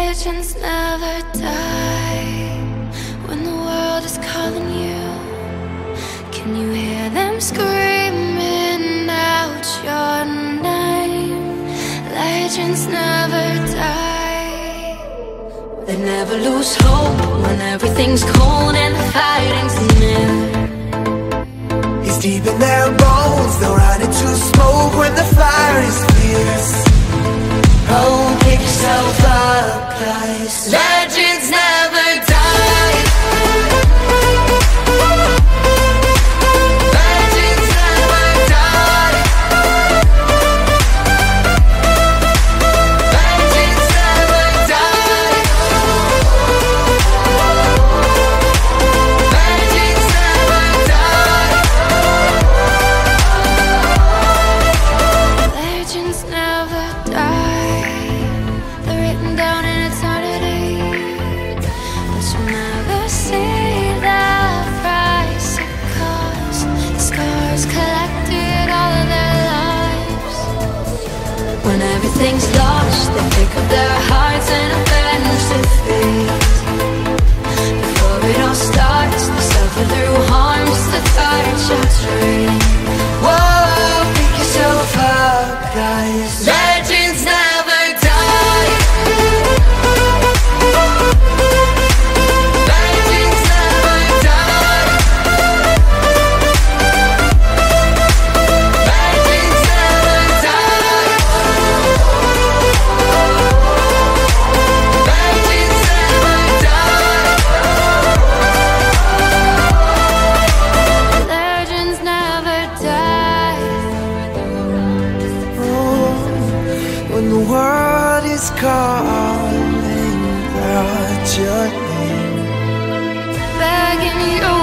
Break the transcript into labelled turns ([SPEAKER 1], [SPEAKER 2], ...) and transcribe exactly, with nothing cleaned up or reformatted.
[SPEAKER 1] Legends never die. When the world is calling you, can you hear them screaming out your name? Legends never die. They never lose hope when everything's cold and the fighting's near.
[SPEAKER 2] It's deep in their bones, they'll run into smoke when the fire is fierce. Oh, pick yourself up, guys. Legends never die. Legends never die. Legends never die. Legends never die.
[SPEAKER 1] Legends never die. They're written down in eternity, but you'll never see the price it cost. The scars collected all of their lives. When everything's lost, they pick up their hearts and avenge defeat. Before it all starts, they suffer through harms to touch a tree.
[SPEAKER 2] Whoa, pick yourself up, guys. Legends never die. Legends never die. Legends never die. Legends never die.
[SPEAKER 1] Legends never die.
[SPEAKER 2] When the world is calling out your name,
[SPEAKER 1] Begging you